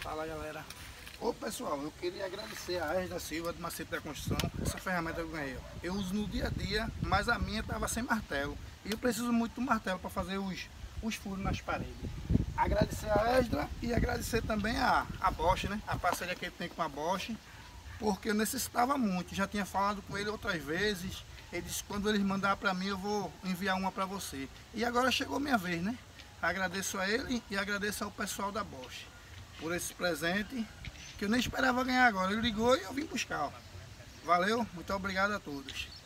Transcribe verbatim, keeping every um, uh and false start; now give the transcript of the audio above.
Fala, galera. Ô pessoal, eu queria agradecer a Esdra Silva do Macete da Construção. Essa ferramenta eu ganhei, ó. Eu uso no dia a dia, mas a minha estava sem martelo. E eu preciso muito do martelo para fazer os, os furos nas paredes. Agradecer a Esdra e agradecer também a, a Bosch, né? A parceria que ele tem com a Bosch, porque eu necessitava muito. Já tinha falado com ele outras vezes. Ele disse que quando eles mandar para mim eu vou enviar uma para você. E agora chegou minha vez, né? Agradeço a ele e agradeço ao pessoal da Bosch por esse presente que eu nem esperava ganhar agora. Ele ligou e eu vim buscar. Ó. Valeu, muito obrigado a todos.